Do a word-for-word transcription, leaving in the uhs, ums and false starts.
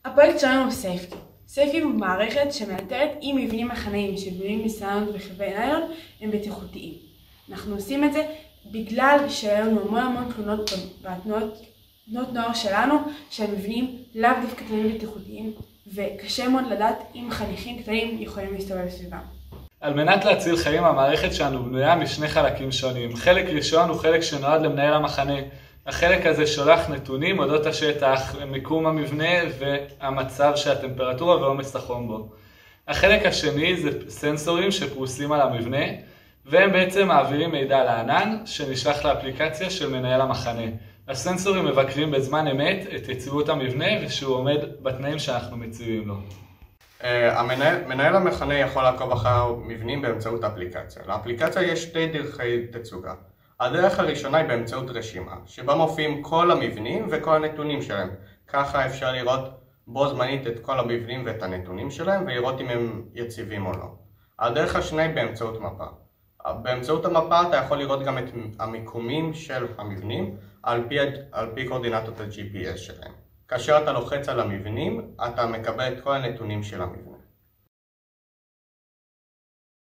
הפרויקט שלנו הוא סייפקי. סייפקי הוא מערכת שמאתרת אם מבנים מחניים שבנויים מסלנות וחברי ניילון הם בטיחותיים. אנחנו עושים את זה בגלל שהיו לנו המון המון תלונות בתנועות נוער שלנו שהמבנים לאו דווקא תלויים בטיחותיים, וקשה מאוד לדעת אם חניכים קטנים יכולים להסתובב סביבם. על מנת להציל חיים, המערכת שלנו בנויה משני חלקים שונים. חלק ראשון הוא חלק שנועד למנהל המחנה. החלק הזה שולח נתונים אודות השטח, מיקום המבנה והמצב של הטמפרטורה ועומס החום בו. החלק השני זה סנסורים שפרוסים על המבנה, והם בעצם מעבירים מידע לענן שנשלח לאפליקציה של מנהל המחנה. הסנסורים מבקרים בזמן אמת את יציבות המבנה ושהוא עומד בתנאים שאנחנו מציבים לו. המנהל, מנהל המחנה יכול לעקוב אחר מבנים באמצעות אפליקציה. לאפליקציה יש שתי דרכי תצוגה. הדרך הראשונה היא באמצעות רשימה, שבה מופיעים כל המבנים וכל הנתונים שלהם. ככה אפשר לראות בו זמנית את כל המבנים ואת הנתונים שלהם, ולראות אם הם יציבים או לא. הדרך השנייה היא באמצעות מפה. באמצעות המפה אתה יכול לראות גם את המיקומים של המבנים על פי, על פי קורדינטות ה-ג'י פי אס שלהם. כאשר אתה לוחץ על המבנים, אתה מקבל את כל הנתונים של המבנים.